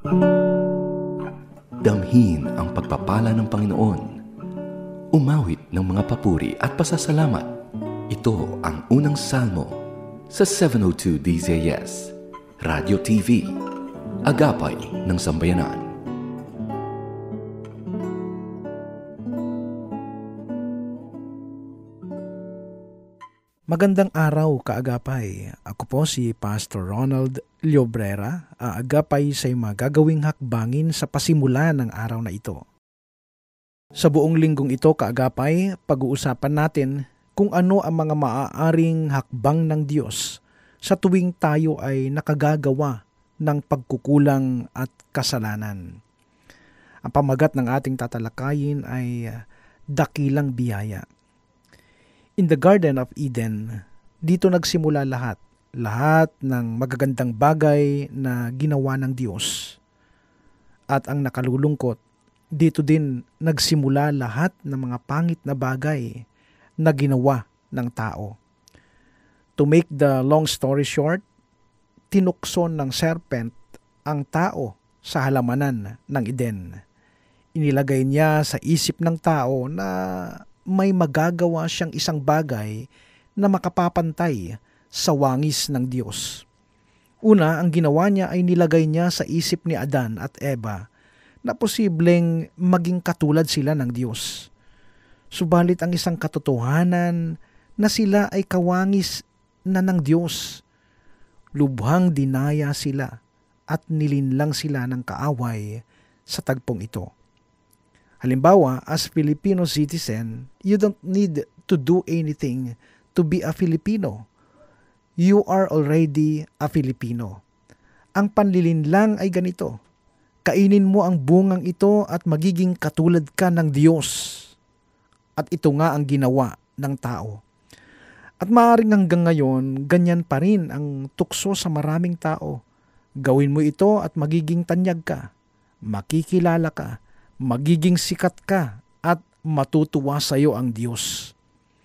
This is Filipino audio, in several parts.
Damhin ang pagpapala ng Panginoon. Umawit ng mga papuri at pasasalamat. Ito ang unang salmo sa 702 DZS, Radio TV, Agapay ng Sambayanan. Magandang araw, kaagapay. Ako po si Pastor Ronald Llobrera, aagapay sa magagawing hakbangin sa pasimula ng araw na ito. Sa buong linggong ito, kaagapay, pag-uusapan natin kung ano ang mga maaaring hakbang ng Diyos sa tuwing tayo ay nakagagawa ng pagkukulang at kasalanan. Ang pamagat ng ating tatalakayin ay dakilang biyaya. In the Garden of Eden, dito nagsimula lahat ng magagandang bagay na ginawa ng Diyos. At ang nakalulungkot, dito din nagsimula lahat ng mga pangit na bagay na ginawa ng tao. To make the long story short, tinukson ng serpent ang tao sa halamanan ng Eden. Inilagay niya sa isip ng tao na may magagawa siyang isang bagay na makapapantay sa wangis ng Diyos. Una, ang ginawa niya ay nilagay niya sa isip ni Adan at Eva na posibleng maging katulad sila ng Diyos. Subalit ang isang katotohanan na sila ay kawangis na ng Diyos. Lubhang dinaya sila at nilinlang sila ng kaaway sa tagpong ito. Halimbawa, as Filipino citizen, you don't need to do anything to be a Filipino. You are already a Filipino. Ang panlilinlang ay ganito. Kainin mo ang bungang ito at magiging katulad ka ng Diyos. At ito nga ang ginawa ng tao. At maaaring hanggang ngayon, ganyan pa rin ang tukso sa maraming tao. Gawin mo ito at magiging tanyag ka. Makikilala ka. Magiging sikat ka at matutuwa sa iyo ang Diyos.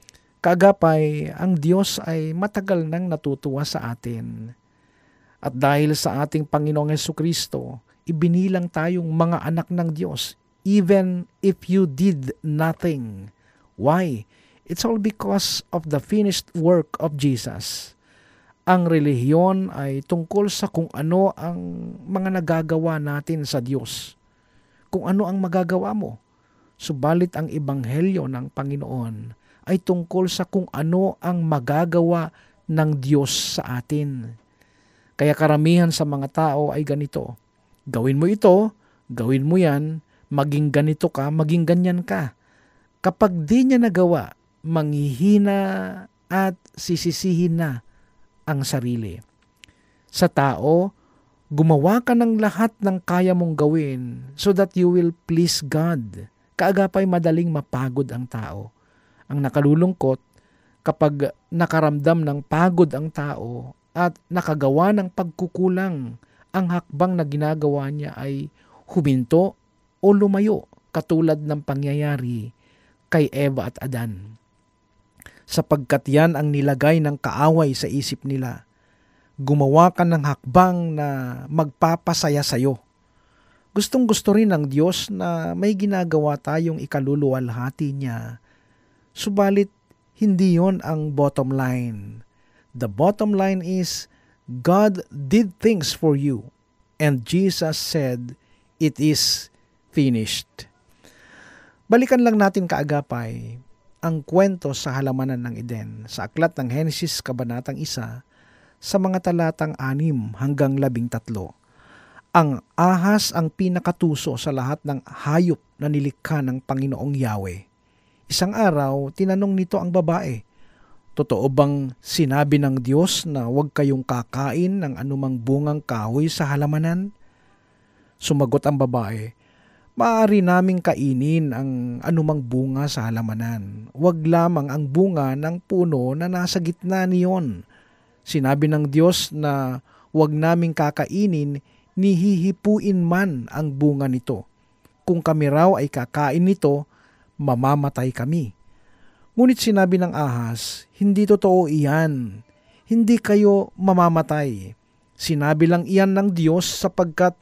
Kaagapay, ang Diyos ay matagal nang natutuwa sa atin. At dahil sa ating Panginoong Hesukristo, ibinilang tayong mga anak ng Diyos, even if you did nothing. Why? It's all because of the finished work of Jesus. Ang relihiyon ay tungkol sa kung ano ang mga nagagawa natin sa Diyos. Kung ano ang magagawa mo. Subalit ang ebanghelyo ng Panginoon ay tungkol sa kung ano ang magagawa ng Diyos sa atin. Kaya karamihan sa mga tao ay ganito. Gawin mo ito, gawin mo yan, maging ganito ka, maging ganyan ka. Kapag di niya nagawa, manghihina at sisisihin na ang sarili. Sa tao, gumawa ka ng lahat ng kaya mong gawin so that you will please God. Kaagapay madaling mapagod ang tao. Ang nakalulungkot, kapag nakaramdam ng pagod ang tao at nakagawa ng pagkukulang, ang hakbang na ginagawa niya ay huminto o lumayo katulad ng pangyayari kay Eva at Adan. Sapagkat yan ang nilagay ng kaaway sa isip nila. Gumawa ka ng hakbang na magpapasaya sa'yo. Gustong-gusto rin ng Diyos na may ginagawa tayong ikaluluwalhati niya. Subalit, hindi yon ang bottom line. The bottom line is, God did things for you, and Jesus said, it is finished. Balikan lang natin kaagapay ang kwento sa halamanan ng Eden sa aklat ng Henesis Kabanatang 1, sa mga talatang 6 hanggang 13. Ang ahas ang pinakatuso sa lahat ng hayop na nilikha ng Panginoong Yahweh. Isang araw, tinanong nito ang babae, totoo bang sinabi ng Diyos na huwag kayong kakain ng anumang bungang kahoy sa halamanan? Sumagot ang babae, maaari naming kainin ang anumang bunga sa halamanan. Huwag lamang ang bunga ng puno na nasa gitna niyon. Sinabi ng Diyos na huwag naming kakainin ni hihipuin man ang bunga nito. Kung kami raw ay kakain nito, mamamatay kami. Ngunit sinabi ng ahas, hindi totoo iyan. Hindi kayo mamamatay. Sinabi lang iyan ng Diyos sapagkat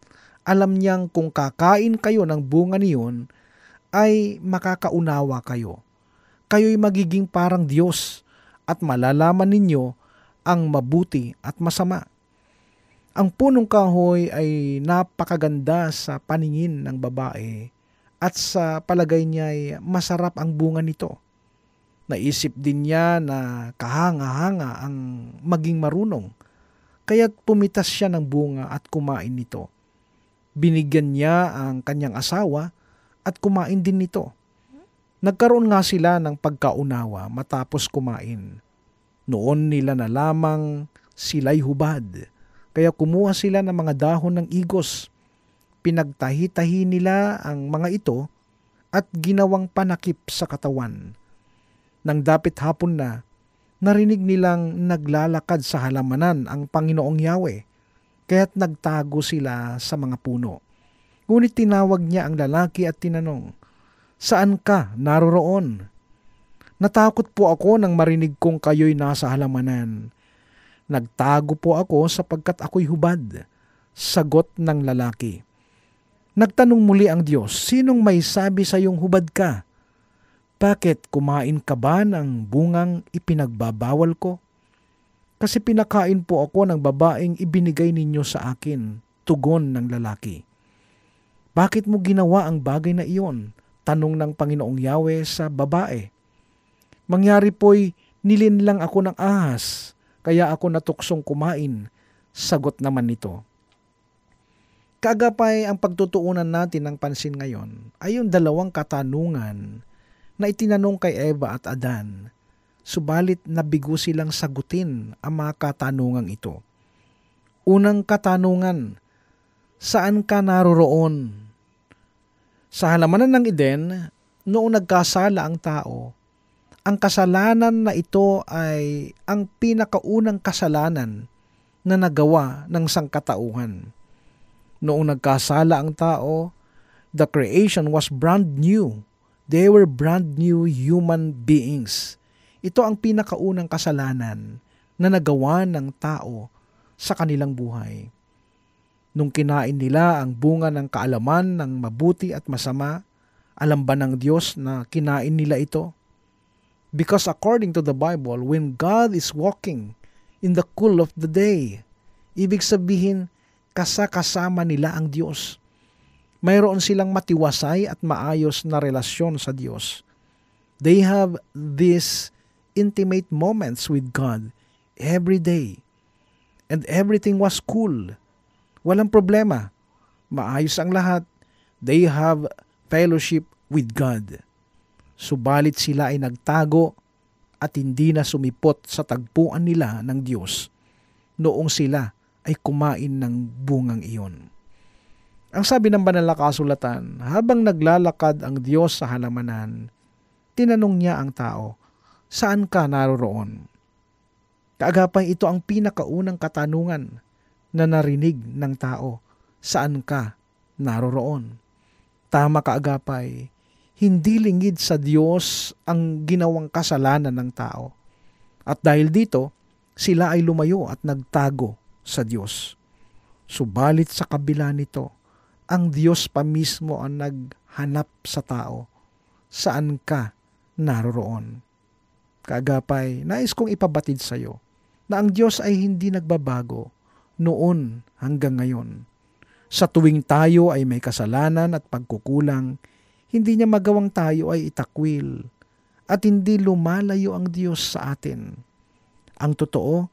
Alam niyang kung kakain kayo ng bunga niyon, ay makakaunawa kayo. Kayo'y magiging parang Diyos at malalaman ninyo ang mabuti at masama. Ang punong kahoy ay napakaganda sa paningin ng babae at sa palagay niya ay masarap ang bunga nito. Naisip din niya na kahanga-hanga ang maging marunong, kaya't pumitas siya ng bunga at kumain nito. Binigyan niya ang kanyang asawa at kumain din nito. Nagkaroon nga sila ng pagkaunawa matapos kumain. Noon nila na lamang sila'y hubad, kaya kumuha sila ng mga dahon ng igos. Pinagtahi-tahi nila ang mga ito at ginawang panakip sa katawan. Nang dapit hapon na, narinig nilang naglalakad sa halamanan ang Panginoong Yahweh, kaya't nagtago sila sa mga puno. Ngunit tinawag niya ang lalaki at tinanong, "Saan ka naroroon?" "Natakot po ako nang marinig kong kayo'y nasa halamanan. Nagtago po ako sapagkat ako'y hubad," sagot ng lalaki. Nagtanong muli ang Diyos, "Sinong may sabi sa iyong hubad ka? Bakit kumain ka ba ng bungang ipinagbabawal ko?" "Kasi pinakain po ako ng babaeng ibinigay ninyo sa akin," tugon ng lalaki. "Bakit mo ginawa ang bagay na iyon?" tanong ng Panginoong Yahweh sa babae. "Mangyari po'y nilinlang ako ng ahas, kaya ako natuksong kumain," sagot naman nito. Kaagapay ang pagtutuunan natin ng pansin ngayon ay yung dalawang katanungan na itinanong kay Eva at Adan, subalit nabigo silang sagutin ang mga katanungang ito. Unang katanungan, saan ka naroroon? Sa halamanan ng Eden, noong nagkasala ang tao, ang kasalanan na ito ay ang pinakaunang kasalanan na nagawa ng sangkatauhan. Noong nagkasala ang tao, the creation was brand new. They were brand new human beings. Ito ang pinakaunang kasalanan na nagawa ng tao sa kanilang buhay. Nung kinain nila ang bunga ng kaalaman ng mabuti at masama, alam ba ng Diyos na kinain nila ito? Because according to the Bible, when God is walking in the cool of the day, ibig sabihin, kasama nila ang Diyos. Mayroon silang matiwasay at maayos na relasyon sa Diyos. They have these intimate moments with God every day. And everything was cool. Walang problema. Maayos ang lahat. They have fellowship with God. Subalit sila ay nagtago at hindi na sumipot sa tagpuan nila ng Diyos noong sila ay kumain ng bungang iyon. Ang sabi ng banal na kasulatan, habang naglalakad ang Diyos sa halamanan, tinanong niya ang tao, "Saan ka naroroon?" Kaagapay ito ang pinakaunang katanungan na narinig ng tao, "Saan ka naroroon?" Tama kaagapay, hindi lingid sa Diyos ang ginawang kasalanan ng tao. At dahil dito, sila ay lumayo at nagtago sa Diyos. Subalit sa kabila nito, ang Diyos pa mismo ang naghanap sa tao. Saan ka naroroon? Kaagapay, nais kong ipabatid sa iyo na ang Diyos ay hindi nagbabago noon hanggang ngayon. Sa tuwing tayo ay may kasalanan at pagkukulang, hindi niya magawang tayo ay itakwil at hindi lumalayo ang Diyos sa atin. Ang totoo,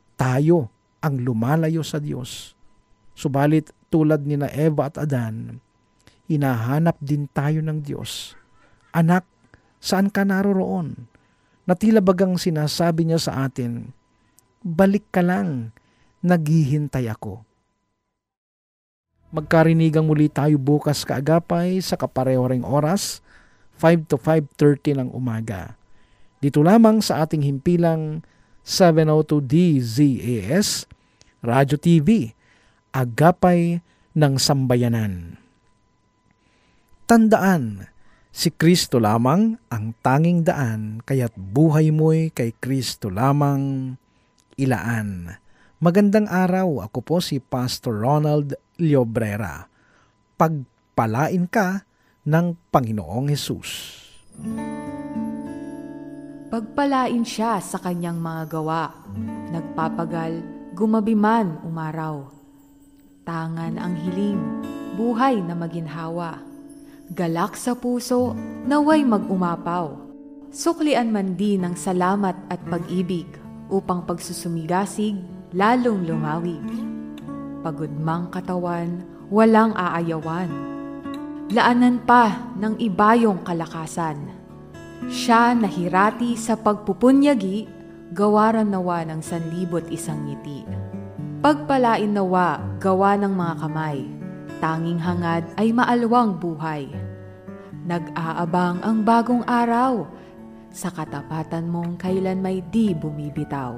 tayo ang lumalayo sa Diyos. Subalit tulad ni na Eva at Adan, hinahanap din tayo ng Diyos. "Anak, saan ka naroroon?" Na tila bagang sinasabi niya sa atin, "Balik ka lang, naghihintay ako." Magkarinigang muli tayo bukas kaagapay sa kapareho ring oras, 5 to 5:30 ng umaga. Dito lamang sa ating himpilang 702 DZAS, Radyo TV, Agapay ng Sambayanan. Tandaan, si Kristo lamang ang tanging daan, kaya't buhay mo'y kay Kristo lamang ilaan. Magandang araw, ako po si Pastor Ronald Llobrera. pagpalain ka ng Panginoong Hesus. Pagpalain siya sa kanyang mga gawa, nagpapagal, gumabi man umaraw. Tangan ang hiling, buhay na maginhawa. Galak sa puso, naway mag-umapaw. Suklian man din ng salamat at pag-ibig, upang pagsusumigasig, lalong lumawig. Pagod mang katawan, walang aayawan. Laanan pa ng ibayong kalakasan. Siya nahirati sa pagpupunyagi, gawaran nawa ng 1,001 ngiti. Pagpalain nawa, gawa ng mga kamay, tanging hangad ay maalwang buhay. Nag-aabang ang bagong araw, sa katapatan mong kailan may di bumibitaw.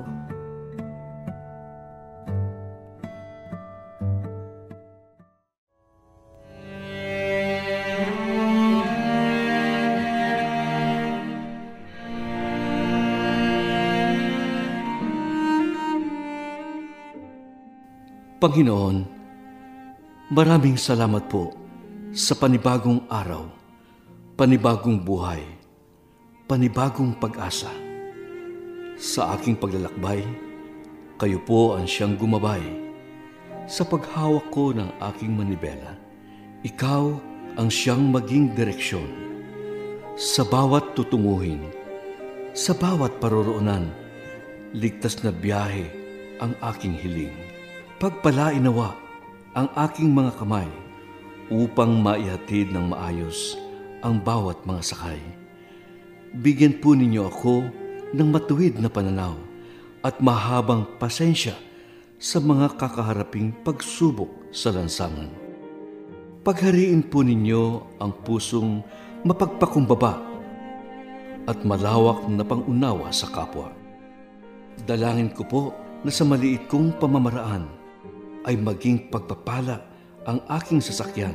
Panginoon, maraming salamat po sa panibagong araw, panibagong buhay, panibagong pag-asa. Sa aking paglalakbay, kayo po ang siyang gumabay. Sa paghawak ko ng aking manibela, ikaw ang siyang maging direksyon. Sa bawat tutunguhin, sa bawat paroroonan, ligtas na biyahe ang aking hiling. Pagpalain nawa ang aking mga kamay upang maihatid ng maayos ang bawat mga sakay. Bigyan po ninyo ako ng matuwid na pananaw at mahabang pasensya sa mga kakaharaping pagsubok sa lansangan. Paghariin po ninyo ang pusong mapagpakumbaba at malawak na pangunawa sa kapwa. Dalangin ko po na sa maliit kong pamamaraan ay maging pagpapala ang aking sasakyan.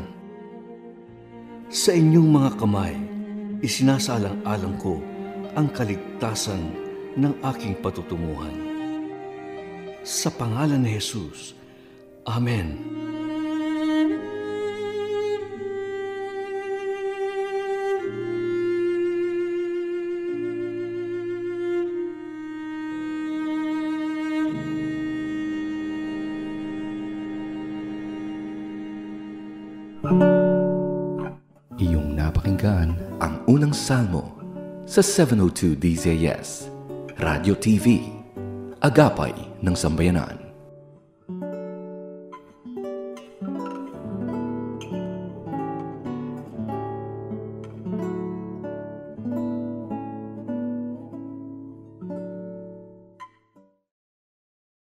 Sa inyong mga kamay, isinasalang-alang ko ang kaligtasan ng aking patutunguhan. Sa pangalan ni Jesus, Amen. Iyong napakinggan ang unang salmo sa 702 DZS, Radio TV, Agapay ng Sambayanan.